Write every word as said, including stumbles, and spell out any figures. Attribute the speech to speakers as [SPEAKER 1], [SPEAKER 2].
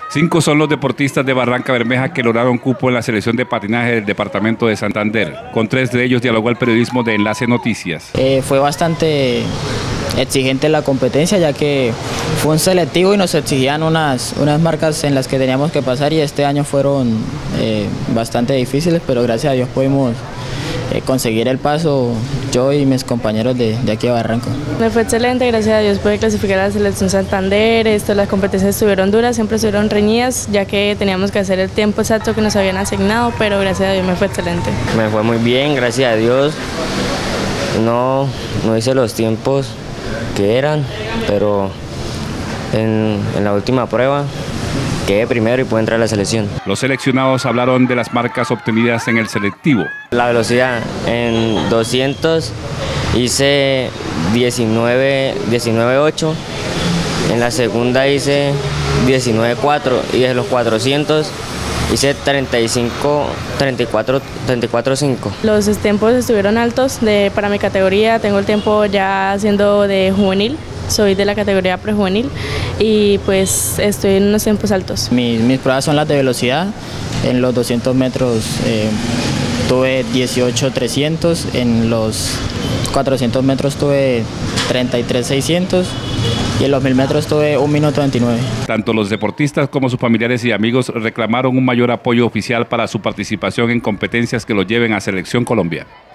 [SPEAKER 1] Cinco son los deportistas de Barranca Bermeja que lograron cupo en la selección de patinaje del departamento de Santander. Con tres de ellos dialogó el periodismo de Enlace Noticias.
[SPEAKER 2] Eh, fue bastante exigente la competencia, ya que fue un selectivo y nos exigían unas, unas marcas en las que teníamos que pasar, y este año fueron eh, bastante difíciles, pero gracias a Dios pudimos eh, conseguir el paso, yo y mis compañeros de, de aquí a Barranca.
[SPEAKER 3] Me fue excelente, gracias a Dios pude clasificar a la selección Santander. Esto, las competencias estuvieron duras, siempre estuvieron reñidas, ya que teníamos que hacer el tiempo exacto que nos habían asignado, pero gracias a Dios me fue excelente.
[SPEAKER 4] Me fue muy bien, gracias a Dios. No, no hice los tiempos que eran, pero en, en la última prueba quedé primero y pude entrar a la selección.
[SPEAKER 1] Los seleccionados hablaron de las marcas obtenidas en el selectivo.
[SPEAKER 4] La velocidad en doscientos hice diecinueve ocho, en la segunda hice diecinueve cuatro y de los cuatrocientos hice treinta y cinco, treinta y cuatro, treinta y cuatro cinco.
[SPEAKER 3] Los tiempos estuvieron altos de, para mi categoría. Tengo el tiempo ya siendo de juvenil, soy de la categoría prejuvenil y pues estoy en unos tiempos altos.
[SPEAKER 2] Mis, mis pruebas son las de velocidad. En los doscientos metros eh, tuve dieciocho trescientos, en los cuatrocientos metros tuve treinta y tres seiscientos y en los mil metros tuve un minuto veintinueve.
[SPEAKER 1] Tanto los deportistas como sus familiares y amigos reclamaron un mayor apoyo oficial para su participación en competencias que los lleven a Selección Colombia.